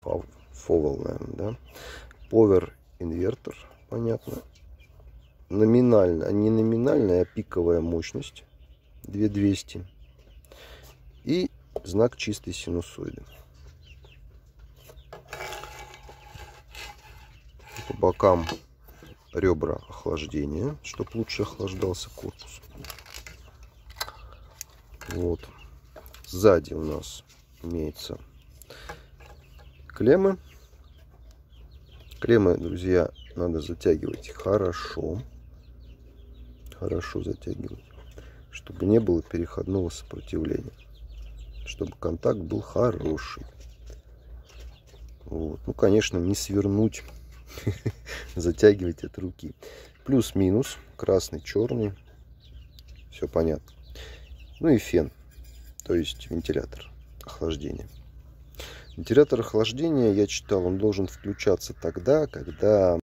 Фовел, наверное, да. Повер инвертор, понятно. Номинально, не номинальная, а пиковая мощность 2200. И знак чистой синусоиды. По бокам ребра охлаждения, чтобы лучше охлаждался корпус. Вот. Сзади у нас имеется клеммы. Клеммы, друзья, надо затягивать хорошо. Хорошо затягивать, чтобы не было переходного сопротивления. Чтобы контакт был хороший. Вот. Ну, конечно, не свернуть. Затягивать от руки. Плюс-минус. Красный, черный. Все понятно. Ну и фен. То есть вентилятор охлаждения. Вентилятор охлаждения, я читал, он должен включаться тогда, когда